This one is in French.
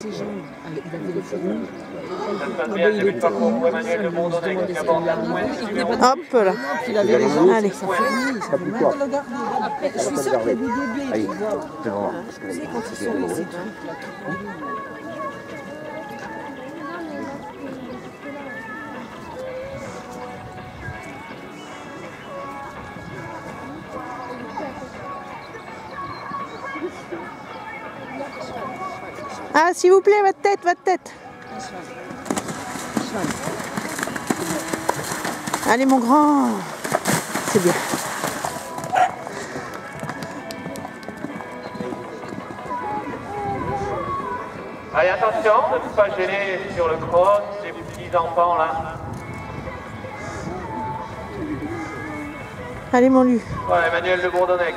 ses jambes, il avait les fourmis. Ça se passe bien, début de parcours pour Emmanuel Le Bourdonnais qui aborde la pointe numéro 1. Hop là. Il avait les jambes, Allez. ça fourmille, ça fait mal de le regarder. Après, je suis sûre qu'il y a des bébés qui voient. Tu sais, quand ils sont nés, ces trucs-là. Ah, s'il vous plaît, votre tête, votre tête. Allez, mon grand. C'est bien. Allez, attention, ne pas gêner sur le cross, les petits enfants là. Allez, mon Lu. Voilà, Emmanuel Le Bourdonnais.